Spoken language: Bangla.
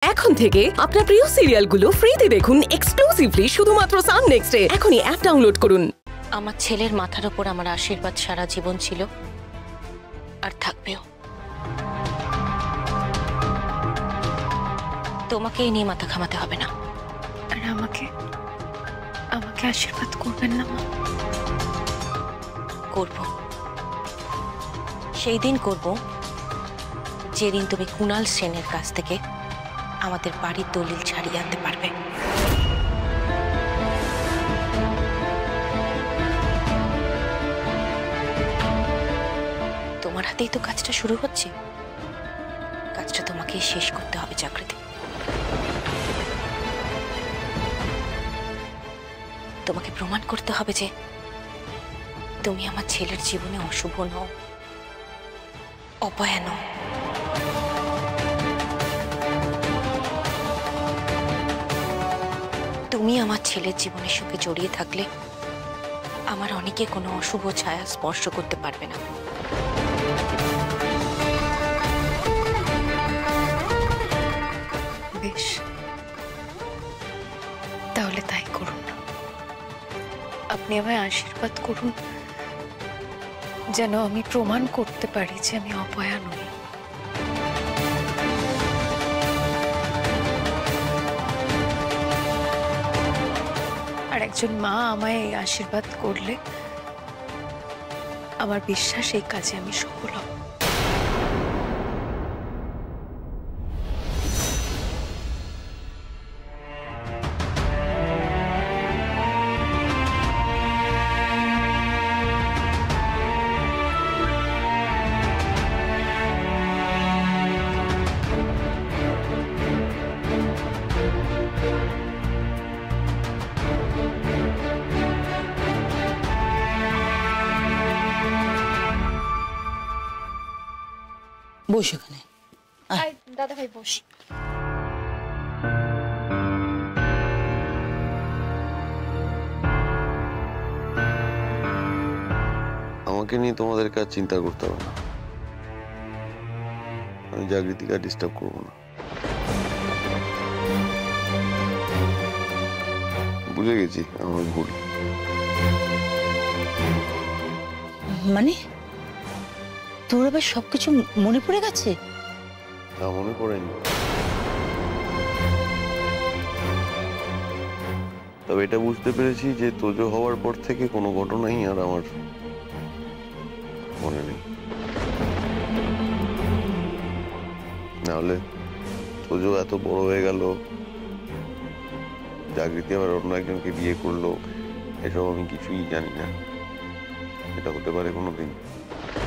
এখন থেকে আপনার প্রিয় সিরিয়ালগুলো ফ্রিতে দেখুন এক্সক্লুসিভলি শুধুমাত্র সান নেক্সটে। এখনই অ্যাপ ডাউনলোড করুন। আমার ছেলের মাথার উপর আমার আশীর্বাদ সারা জীবন ছিল আর থাকবেও। তোমাকে এই নিয়ে মাথা ঘামাতে হবে না। আর আমাকে আমাকে আশীর্বাদ করবেন না মা? করব, সেই দিন করব যেদিন তুমি কুণাল সেনের কাছ থেকে আমাদের বাড়ির দলিল ছাড়িয়ে আনতে পারবে। তোমার হাতেই তো কাজটা শুরু হচ্ছে, কাজটা তোমাকেই শেষ করতে হবে জাগৃতি। তোমাকে প্রমাণ করতে হবে যে তুমি আমার ছেলের জীবনে অশুভ নও, অপয়া নও। তুমি আমার ছেলের জীবনের সঙ্গে জড়িয়ে থাকলে আমার অনেকে কোনো অশুভ ছায়া স্পর্শ করতে পারবে না। বেশ, তাহলে তাই করুন। আপনি আমায় আশীর্বাদ করুন যেন আমি প্রমাণ করতে পারি যে আমি অপয়া নই। আর একজন মা আমায় এই আশীর্বাদ করলে আমার বিশ্বাস এই কাজে আমি সফল হব। বস এখানে। দাদা ভাই বস। আমাকে নিয়ে তোমাদের কাজ চিন্তা করতে হবে না, আমি জাগৃতিকে ডিস্টার্ব করবো না। বুঝে গেছি আমার ভুল। মানে তোর আবার সবকিছু মনে পড়ে গেছে? না, মনে পড়েনি, তবে এটা বুঝতে পেরেছি যে তোজো হওয়ার পর থেকে কোনো ঘটনাই আর আমার মনে নেই। নাহলে তোজো এত বড় হয়ে গেল, জাগৃতি আবার অন্য একজনকে বিয়ে করলো, এসব আমি কিছুই জানি না। এটা হতে পারে কোনোদিন?